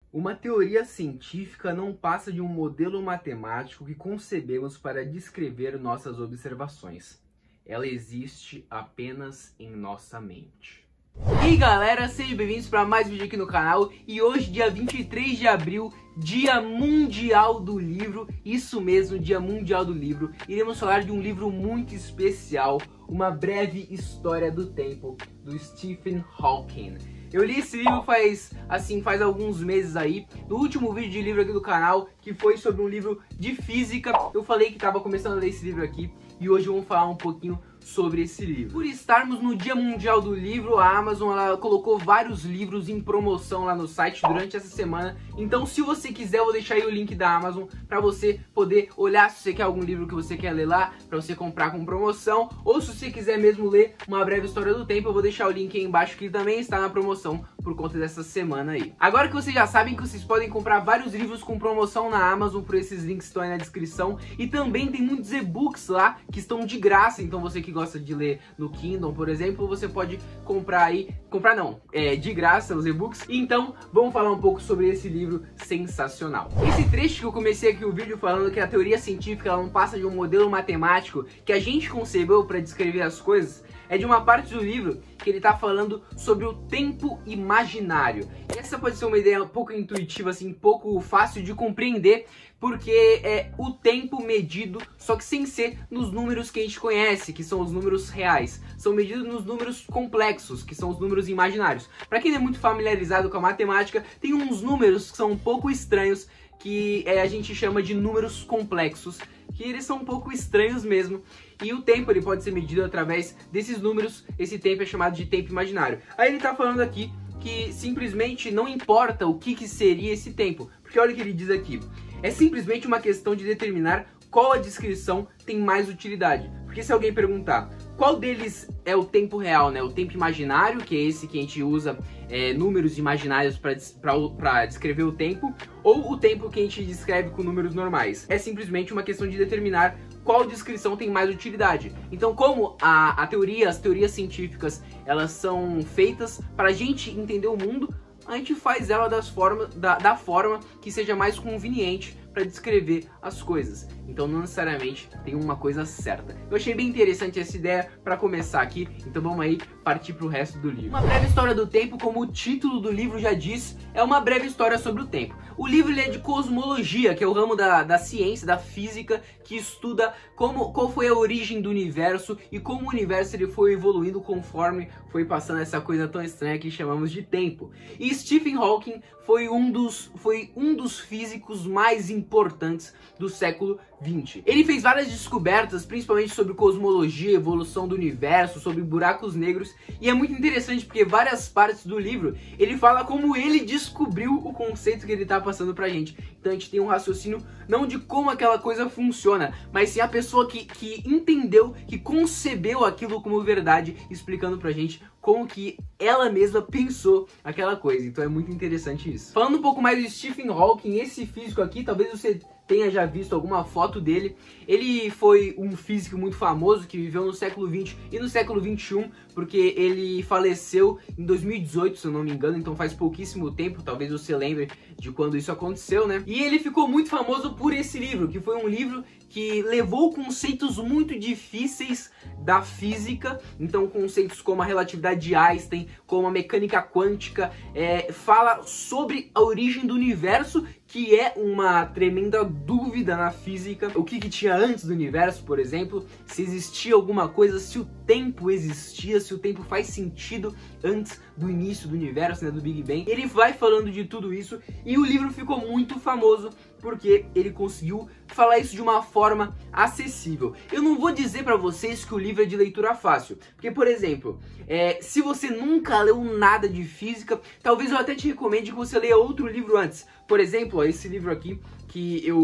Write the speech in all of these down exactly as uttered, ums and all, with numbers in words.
Uma teoria científica não passa de um modelo matemático que concebemos para descrever nossas observações. Ela existe apenas em nossa mente. E aí galera, sejam bem-vindos para mais um vídeo aqui no canal. E hoje, dia vinte e três de abril, Dia Mundial do Livro. Isso mesmo, Dia Mundial do Livro. Iremos falar de um livro muito especial, Uma Breve História do Tempo, do Stephen Hawking. Eu li esse livro faz, assim, faz alguns meses aí, no último vídeo de livro aqui do canal, que foi sobre um livro de física. Eu falei que estava começando a ler esse livro aqui, e hoje vamos falar um pouquinho sobre esse livro. Por estarmos no Dia Mundial do Livro, a Amazon ela colocou vários livros em promoção lá no site durante essa semana. Então, se você quiser, eu vou deixar aí o link da Amazon para você poder olhar se você quer algum livro que você quer ler lá, para você comprar com promoção, ou se você quiser mesmo ler Uma Breve História do Tempo, eu vou deixar o link aí embaixo que também está na promoção por conta dessa semana aí. Agora que vocês já sabem que vocês podem comprar vários livros com promoção na Amazon, por esses links que estão aí na descrição, e também tem muitos e-books lá que estão de graça, então você que gosta de ler no Kindle, por exemplo, você pode comprar aí, comprar não, é de graça os e-books. Então, vamos falar um pouco sobre esse livro sensacional. Esse trecho que eu comecei aqui o vídeo falando que a teoria científica ela não passa de um modelo matemático que a gente concebeu para descrever as coisas, é de uma parte do livro que ele tá falando sobre o tempo imaginário. E essa pode ser uma ideia um pouco intuitiva, assim, um pouco fácil de compreender, porque é o tempo medido, só que sem ser nos números que a gente conhece, que são os números reais. São medidos nos números complexos, que são os números imaginários. Para quem não é muito familiarizado com a matemática, tem uns números que são um pouco estranhos, que é, a gente chama de números complexos, que eles são um pouco estranhos mesmo, e o tempo ele pode ser medido através desses números. Esse tempo é chamado de tempo imaginário. Aí ele tá falando aqui que simplesmente não importa o que, que seria esse tempo, porque olha o que ele diz aqui, é simplesmente uma questão de determinar qual a descrição tem mais utilidade. Porque se alguém perguntar qual deles é o tempo real, né? O tempo imaginário, que é esse que a gente usa é, números imaginários para descrever o tempo, ou o tempo que a gente descreve com números normais. É simplesmente uma questão de determinar qual descrição tem mais utilidade. Então, como a, a teoria, as teorias científicas, elas são feitas para a gente entender o mundo, a gente faz ela das formas, da, da forma que seja mais conveniente para descrever as coisas. Então não necessariamente tem uma coisa certa. Eu achei bem interessante essa ideia para começar aqui, então vamos aí partir para o resto do livro. Uma Breve História do Tempo, como o título do livro já diz, é uma breve história sobre o tempo. O livro ele é de cosmologia, que é o ramo da, da ciência, da física, que estuda como, qual foi a origem do universo e como o universo ele foi evoluindo conforme foi passando essa coisa tão estranha que chamamos de tempo. E Stephen Hawking foi um dos, foi um dos físicos mais importantes do século vinte. Ele fez várias descobertas, principalmente sobre cosmologia, evolução do universo, sobre buracos negros, e é muito interessante porque várias partes do livro ele fala como ele descobriu o conceito que ele está passando pra gente. Então a gente tem um raciocínio não de como aquela coisa funciona, mas sim a pessoa que, que entendeu, que concebeu aquilo como verdade, explicando pra gente como que ela mesma pensou aquela coisa. Então é muito interessante isso. Falando um pouco mais do Stephen Hawking, esse físico aqui, talvez você tenha já visto alguma foto dele. Ele foi um físico muito famoso que viveu no século vinte e no século vinte e um, porque ele faleceu em dois mil e dezoito, se eu não me engano, então faz pouquíssimo tempo, talvez você lembre de quando isso aconteceu, né? E ele ficou muito famoso por esse livro, que foi um livro que levou conceitos muito difíceis da física, então conceitos como a relatividade de Einstein, como a mecânica quântica, é, fala sobre a origem do universo, que é uma tremenda dúvida na física. O que, que tinha antes do universo, por exemplo, se existia alguma coisa, se o tempo existia, se o tempo faz sentido antes do início do universo, né, do Big Bang. Ele vai falando de tudo isso e o livro ficou muito famoso porque ele conseguiu falar isso de uma forma acessível. Eu não vou dizer pra vocês que o livro é de leitura fácil, porque, por exemplo, é, se você nunca leu nada de física, talvez eu até te recomende que você leia outro livro antes. Por exemplo, ó, esse livro aqui, que eu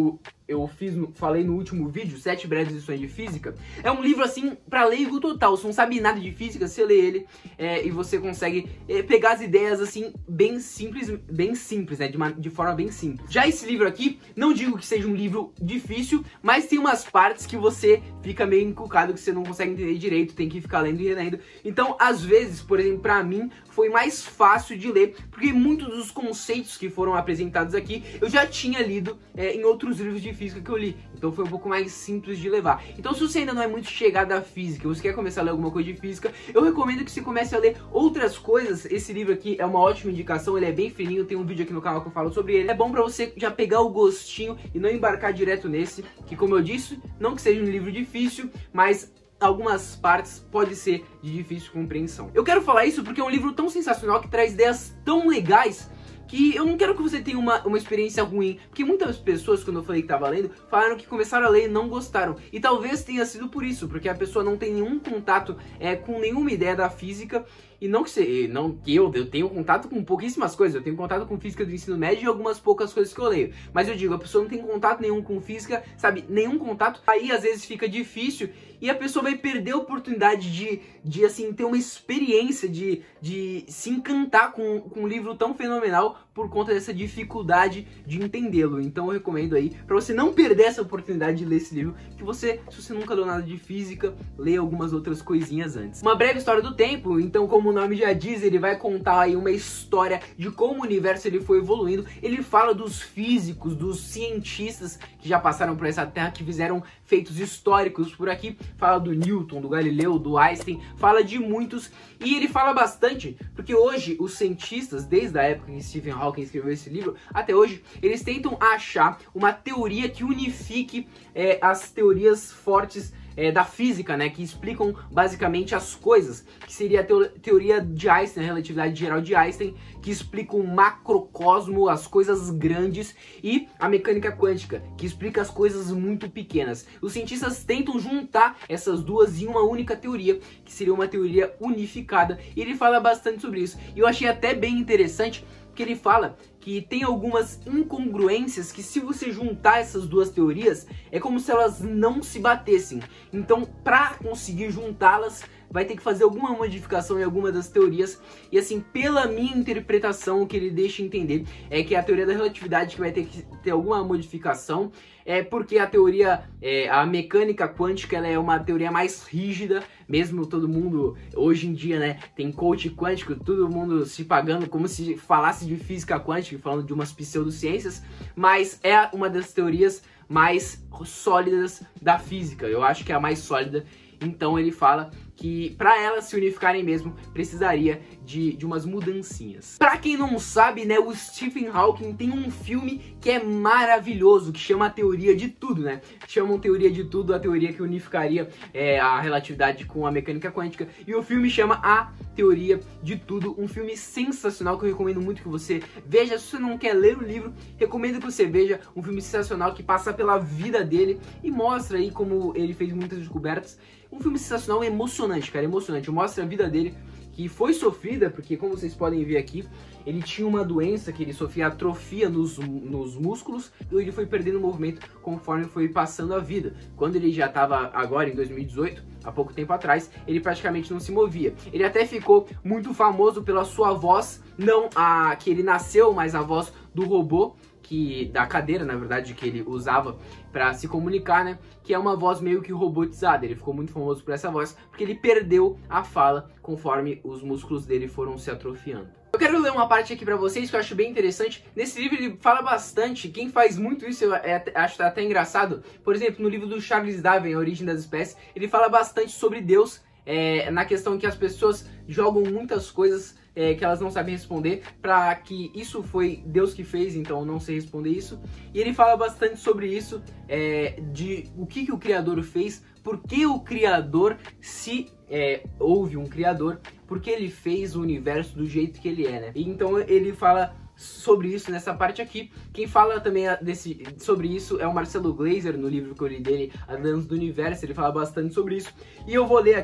eu fiz, falei no último vídeo, Sete Breves Lições de Física, é um livro assim pra leigo total. Você não sabe nada de física, você lê ele é, e você consegue é, pegar as ideias assim bem simples, bem simples, né, de, uma, de forma bem simples. Já esse livro aqui, não digo que seja um livro difícil, mas tem umas partes que você fica meio encucado, que você não consegue entender direito, tem que ficar lendo e relendo. Então, às vezes, por exemplo, pra mim, foi mais fácil de ler, porque muitos dos conceitos que foram apresentados aqui, eu já tinha lido é, em outros livros de física que eu li, então foi um pouco mais simples de levar. Então se você ainda não é muito chegado à física, você quer começar a ler alguma coisa de física, eu recomendo que você comece a ler outras coisas. Esse livro aqui é uma ótima indicação, ele é bem fininho, tem um vídeo aqui no canal que eu falo sobre ele. É bom pra você já pegar o gostinho e não embarcar direto nesse, que como eu disse, não que seja um livro difícil, mas algumas partes pode ser de difícil compreensão. Eu quero falar isso porque é um livro tão sensacional, que traz ideias tão legais, que eu não quero que você tenha uma, uma experiência ruim, porque muitas pessoas, quando eu falei que tava lendo, falaram que começaram a ler e não gostaram, e talvez tenha sido por isso, porque a pessoa não tem nenhum contato é, com nenhuma ideia da física, e não que, você, não que eu, eu tenho contato com pouquíssimas coisas, eu tenho contato com física do ensino médio e algumas poucas coisas que eu leio, mas eu digo, a pessoa não tem contato nenhum com física, sabe, nenhum contato, aí às vezes fica difícil, e a pessoa vai perder a oportunidade de, de assim, ter uma experiência, de, de se encantar com, com um livro tão fenomenal por conta dessa dificuldade de entendê-lo. Então eu recomendo aí, pra você não perder essa oportunidade de ler esse livro, que você, se você nunca leu nada de física, leia algumas outras coisinhas antes. Uma breve história do tempo, então como o nome já diz, ele vai contar aí uma história de como o universo ele foi evoluindo. Ele fala dos físicos, dos cientistas que já passaram por essa terra, que fizeram feitos históricos por aqui. Fala do Newton, do Galileu, do Einstein, fala de muitos, e ele fala bastante, porque hoje os cientistas, desde a época que Stephen Hawking escreveu esse livro, até hoje, eles tentam achar uma teoria que unifique é, as teorias fortes É, da física, né, que explicam basicamente as coisas, que seria a teo teoria de Einstein, a relatividade geral de Einstein, que explica o macrocosmo, as coisas grandes, e a mecânica quântica, que explica as coisas muito pequenas. Os cientistas tentam juntar essas duas em uma única teoria, que seria uma teoria unificada, e ele fala bastante sobre isso. E eu achei até bem interessante, que ele fala que tem algumas incongruências que, se você juntar essas duas teorias, é como se elas não se batessem. Então, para conseguir juntá-las, vai ter que fazer alguma modificação em alguma das teorias. E assim, pela minha interpretação, o que ele deixa entender é que a teoria da relatividade que vai ter que ter alguma modificação, é porque a teoria, é, a mecânica quântica, ela é uma teoria mais rígida, mesmo todo mundo, hoje em dia, né, tem coach quântico, todo mundo se pagando como se falasse de física quântica, falando de umas pseudociências, mas é uma das teorias mais sólidas da física, eu acho que é a mais sólida. Então ele fala que para elas se unificarem mesmo, precisaria de, de umas mudancinhas. Para quem não sabe, né, o Stephen Hawking tem um filme que é maravilhoso, que chama a Teoria de Tudo, né? Chamam Teoria de Tudo, a teoria que unificaria é, a relatividade com a mecânica quântica. E o filme chama A Teoria de Tudo, um filme sensacional que eu recomendo muito que você veja. Se você não quer ler o livro, recomendo que você veja, um filme sensacional que passa pela vida dele e mostra aí como ele fez muitas descobertas. Um filme sensacional, emocionante, cara, emocionante. Mostra a vida dele, que foi sofrida, porque como vocês podem ver aqui, ele tinha uma doença que ele sofria atrofia nos, nos músculos, e ele foi perdendo o movimento conforme foi passando a vida. Quando ele já estava agora em dois mil e dezoito, há pouco tempo atrás, ele praticamente não se movia. Ele até ficou muito famoso pela sua voz, não a que ele nasceu, mas a voz do robô, que da cadeira, na verdade, que ele usava para se comunicar, né? Que é uma voz meio que robotizada. Ele ficou muito famoso por essa voz, porque ele perdeu a fala conforme os músculos dele foram se atrofiando. Eu quero ler uma parte aqui pra vocês que eu acho bem interessante. Nesse livro ele fala bastante, quem faz muito isso eu acho até engraçado. Por exemplo, no livro do Charles Darwin, A Origem das Espécies, ele fala bastante sobre Deus, é, na questão que as pessoas jogam muitas coisas É, que elas não sabem responder, para que isso foi Deus que fez, então não sei responder isso. E ele fala bastante sobre isso, é, de o que, que o Criador fez, por que o Criador, se é, houve um Criador, porque ele fez o universo do jeito que ele é, né? E então ele fala sobre isso nessa parte aqui. Quem fala também desse, sobre isso é o Marcelo Gleiser, no livro que eu li dele, A Dança do Universo, ele fala bastante sobre isso. E eu vou ler aqui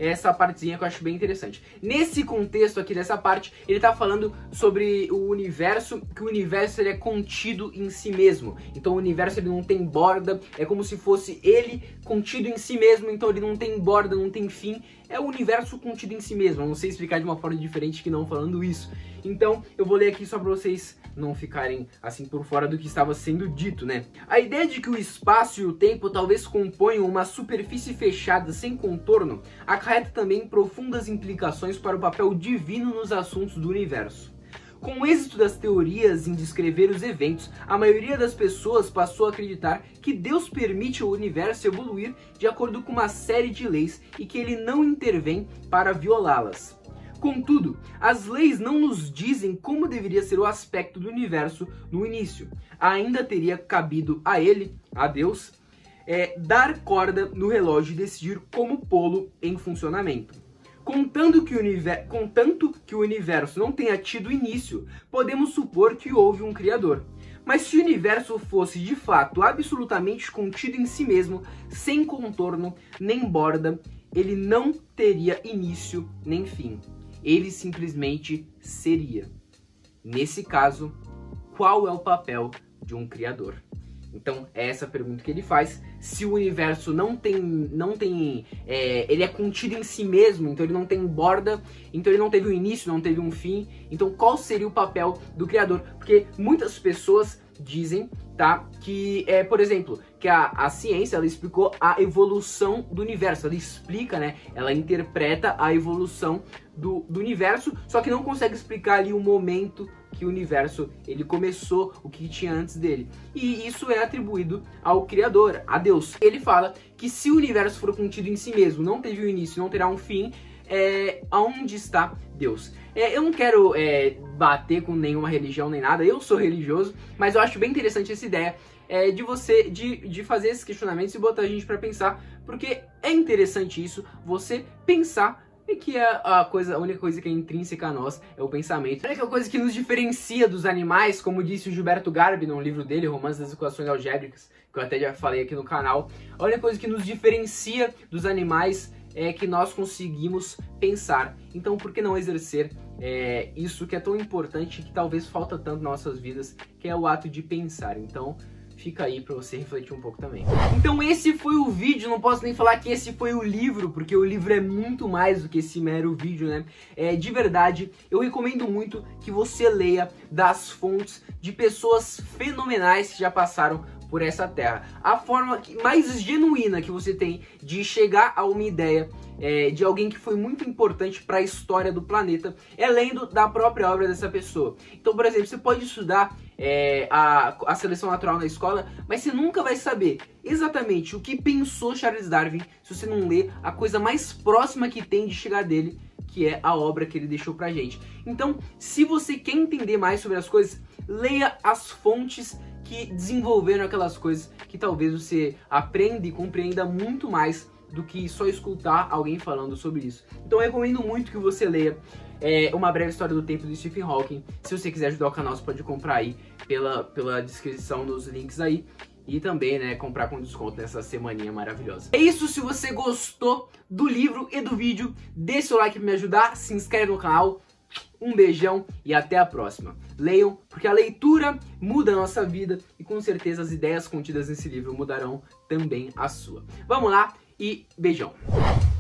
essa partezinha que eu acho bem interessante. Nesse contexto aqui dessa parte, ele tá falando sobre o universo, que o universo ele é contido em si mesmo. Então o universo ele não tem borda, é como se fosse ele contido em si mesmo, então ele não tem borda, não tem fim. É o universo contido em si mesmo. Eu não sei explicar de uma forma diferente que não falando isso. Então eu vou ler aqui só para vocês não ficarem assim por fora do que estava sendo dito, né? A ideia de que o espaço e o tempo talvez componham uma superfície fechada sem contorno acarreta também profundas implicações para o papel divino nos assuntos do universo. Com o êxito das teorias em descrever os eventos, a maioria das pessoas passou a acreditar que Deus permite ao universo evoluir de acordo com uma série de leis e que ele não intervém para violá-las. Contudo, as leis não nos dizem como deveria ser o aspecto do universo no início. Ainda teria cabido a ele, a Deus, é, dar corda no relógio e decidir como pô-lo em funcionamento. Contanto que, o univer... Contanto que o universo não tenha tido início, podemos supor que houve um Criador. Mas se o universo fosse de fato absolutamente contido em si mesmo, sem contorno nem borda, ele não teria início nem fim. Ele simplesmente seria. Nesse caso, qual é o papel de um Criador? Então, é essa pergunta que ele faz. Se o universo não tem, não tem, é, ele é contido em si mesmo, então ele não tem borda, então ele não teve um início, não teve um fim. Então, qual seria o papel do Criador? Porque muitas pessoas dizem, tá, que, é, por exemplo, que a, a ciência, ela explicou a evolução do universo. Ela explica, né, ela interpreta a evolução do, do universo, só que não consegue explicar ali o momento que o universo ele começou, o que tinha antes dele. E isso é atribuído ao Criador, a Deus. Ele fala que se o universo for contido em si mesmo, não teve um início, não terá um fim, é, aonde está Deus? É, eu não quero é, bater com nenhuma religião nem nada, eu sou religioso, mas eu acho bem interessante essa ideia é, de você, de, de fazer esses questionamentos e botar a gente para pensar, porque é interessante isso, você pensar. E que é a, coisa, a única coisa que é intrínseca a nós é o pensamento. A única coisa que nos diferencia dos animais, como disse o Gilberto Garbi no livro dele, Romance das Equações Algébricas, que eu até já falei aqui no canal, a única coisa que nos diferencia dos animais é que nós conseguimos pensar. Então por que não exercer é, isso que é tão importante, que talvez falta tanto nas nossas vidas, que é o ato de pensar. Então fica aí pra você refletir um pouco também. Então esse foi o vídeo, não posso nem falar que esse foi o livro, porque o livro é muito mais do que esse mero vídeo, né? É, de verdade, eu recomendo muito que você leia das fontes de pessoas fenomenais que já passaram por essa terra. A forma mais genuína que você tem de chegar a uma ideia é, de alguém que foi muito importante para a história do planeta é lendo da própria obra dessa pessoa. Então, por exemplo, você pode estudar é, a, a seleção natural na escola, mas você nunca vai saber exatamente o que pensou Charles Darwin se você não ler a coisa mais próxima que tem de chegar dele, que é a obra que ele deixou pra gente. Então, se você quer entender mais sobre as coisas, leia as fontes que desenvolveram aquelas coisas, que talvez você aprenda e compreenda muito mais do que só escutar alguém falando sobre isso. Então eu recomendo muito que você leia é, Uma Breve História do Tempo, de Stephen Hawking. Se você quiser ajudar o canal, você pode comprar aí pela, pela descrição dos links aí. E também, né, comprar com desconto nessa semaninha maravilhosa. É isso, se você gostou do livro e do vídeo, deixa seu like pra me ajudar, se inscreve no canal. Um beijão e até a próxima. Leiam, porque a leitura muda a nossa vida e com certeza as ideias contidas nesse livro mudarão também a sua. Vamos lá e beijão.